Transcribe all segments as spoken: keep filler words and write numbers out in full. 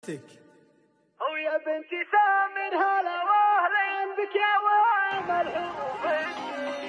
بنتك. او يا بنتي سامر هلا واهلا بك يا وام الحروف.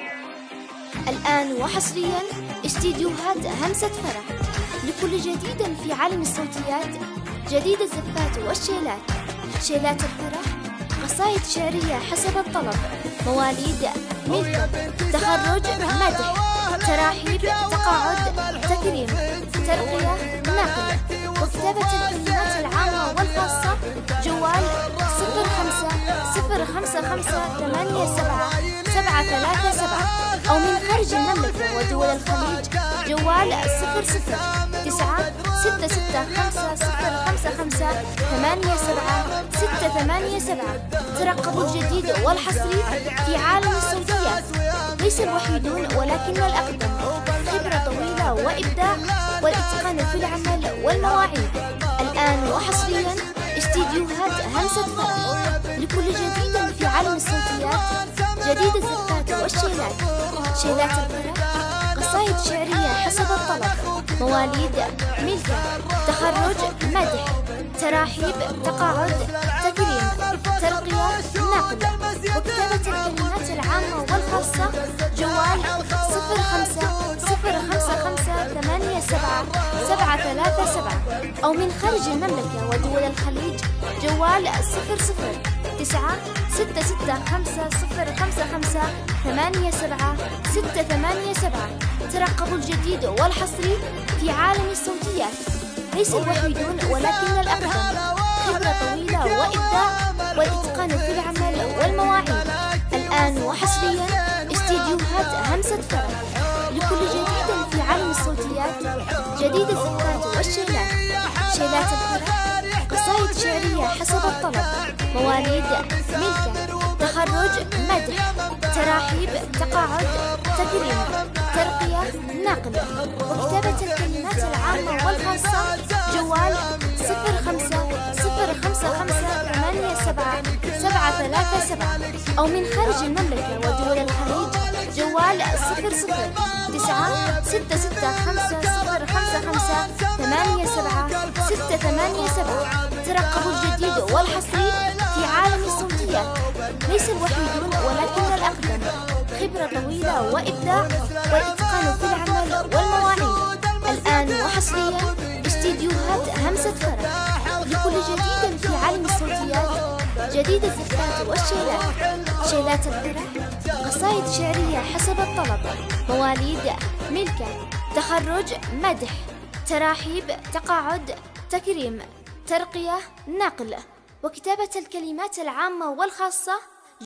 الآن وحصريا استديوهات همسة فرح لكل جديد في عالم الصوتيات. جديد الزفات والشيلات، شيلات الفرح، قصائد شعرية حسب الطلب، مواليد، ملك، تخرج، مدح، تراحيب، تقاعد، تكريم، ترقية، نقل، وكتابة الكلمات العامة والخاصة. جوال صفر خمسة صفر خمسة خمسة ثمانية سبعة سبعة ثلاثة سبعة، أو من خارج المملكة ودول الخليج. جوال صفر صفر تسعة ستة ستة خمسة صفر خمسة خمسة ثمانية سبعة ستة ثمانية سبعة. ترقبوا الجديد والحصري في عالم الصوتيات. ليس الوحيدون ولكن الأقدم، خبرة طويلة وإبداع والإتقان في العمل والمواعيد. الآن وحصريا استديوهات همسة فرح لكل جديد في عالم الصوتيات. جديد الزفات والشيلات، شيلات الفرح، قصائد شعرية حسب الطلب، مواليد، ملك، تخرج، مدح، تراحيب، تقاعد، تكريم، ترقية، نقل، وكتابة الكلمات العامة والخاصة. جوال صفر خمسة صفر خمسة خمسة ثمانية سبعة سبعة ثلاثة سبعة، أو من خارج المملكة ودول الخليج. جوال صفر صفر تسعة ستة ستة خمسة صفر خمسة خمسة ثمانية سبعة ستة ثمانية سبعة. ترقبوا الجديد والحصري في عالم الصوتيات. ليس الوحيدون ولكن الأقدم، خبرة طويلة وإبداع والإتقان في العمل والمواعيد. الآن وحصريا استديوهات همسة فرح لكل جديد في عالم الصوتيات. جديد الزفات والشيلات، شيلات الفرح، قصائد شعرية حسب الطلب، مواليد، ملك، تخرج، مدح، تراحيب، تقاعد، تكريم، ترقية، نقل، وكتابة الكلمات العامة والخاصة. جوال صفر خمسة صفر خمسة خمسة ثمانية سبعة سبعة ثلاثة سبعة، أو من خارج المملكة ودول الخليج. جوال صفر صفر تسعة ستة ستة خمسة صفر خمسة خمسة ثمانية سبعة ستة ثمانية سبعة. ترقبوا الجديد والحصري في عالم الصوتيات. ليس الوحيدون ولكن الأقدم، خبرة طويلة وإبداع والإتقان في العمل والمواعيد. الآن وحصريا استديوهات همسة فرح لكل جديد في عالم الصوتيات. جديد الزفات والشيلات، شيلات الفرح، قصائد شعرية حسب الطلب، مواليد، ملك، تخرج، مدح، تراحيب، تقاعد، تكريم، ترقية، نقل، وكتابة الكلمات العامة والخاصة.